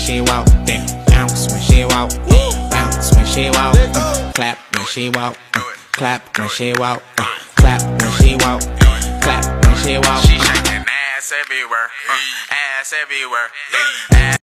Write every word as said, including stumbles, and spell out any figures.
she walk, then bounce when she walk, bounce when she walk, uh, clap when she walk, uh, clap when she walk, uh, clap when she walk, clap when she walk. She shaking ass everywhere, uh, ass everywhere, ass